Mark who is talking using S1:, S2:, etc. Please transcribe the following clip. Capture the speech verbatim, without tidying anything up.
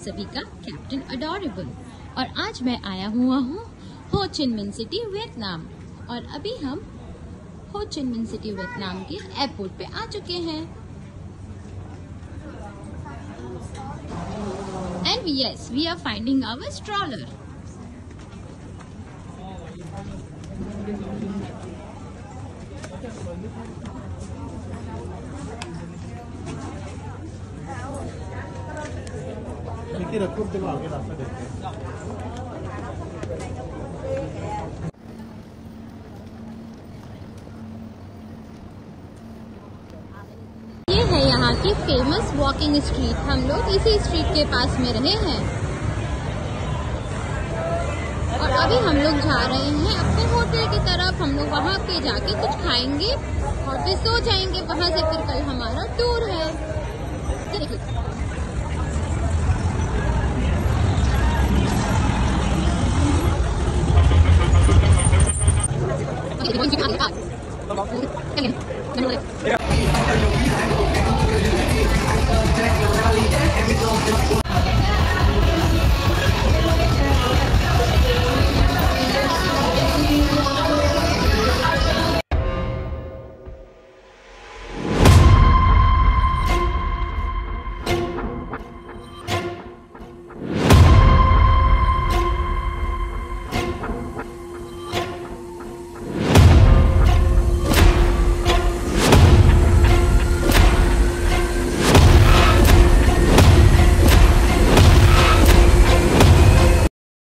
S1: सभी का captain adorable और आज मैं आया हुआ हूँ हो चिन मिन सिटी वियतनाम और अभी हम हो चिन मिन सिटी वियतनाम के एयरपोर्ट पे आ चुके हैं। And yes we are finding our stroller.
S2: रखो चलो आगे रास्ता देखते हैं।
S1: ये है यहाँ की फेमस वॉकिंग स्ट्रीट। हम लोग इसी स्ट्रीट के पास में रहे हैं और अभी हम लोग जा रहे हैं अपने होटल की तरफ। हम लोग वहाँ पे जाके कुछ खाएंगे और फिर सो जाएंगे। वहाँ से फिर कल हमारा टूर है।
S3: Yeah.